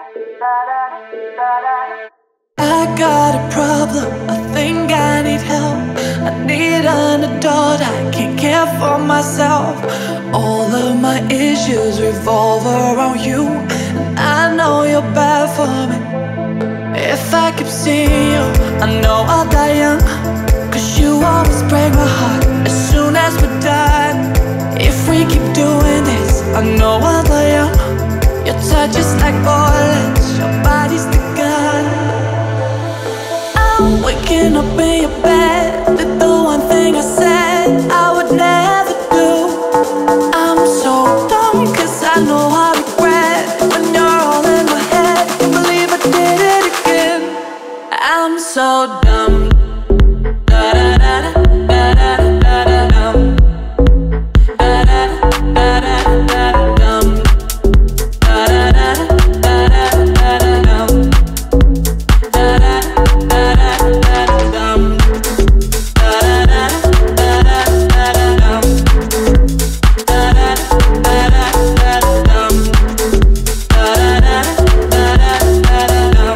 I got a problem, I think I need help. I need an adult, I can't care for myself. All of my issues revolve around you, and I know you're bad for me. If I keep seeing you, I know I'll die young, 'cause you always break my heart as soon as we're done. If we keep doing this, I know I'll die young. Your touch is like bullets, your body's the gun. I'm waking up in your bed, did the one thing I said I would never do. I'm so dumb, 'cause I know I regret when you're all in my head. Can't believe I did it again. I'm so dumb. Da da da da da da da da dum. Da da da da da da dum. Da da da da da da da dum. Da da da da da da dum. Da da da da da da da dum. Da da da da da da dum. Da da da da da da dum.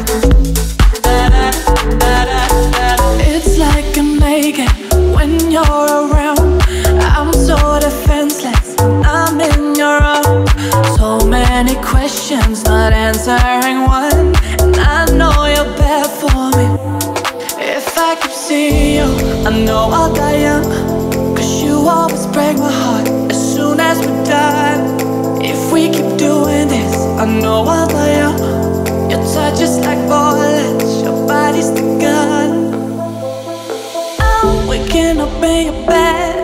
It's like I'm naked when you're around. I'm so defenseless when I'm in your arms. So many questions, not answering one, and I know you're bad for me. If I keep seeing you, I know I'll die young, 'cause you always break my heart as soon as we're done. If we keep doing this, I know I'll die young. Your touch is like bullets, your body's the gun. I'm waking up in your bed,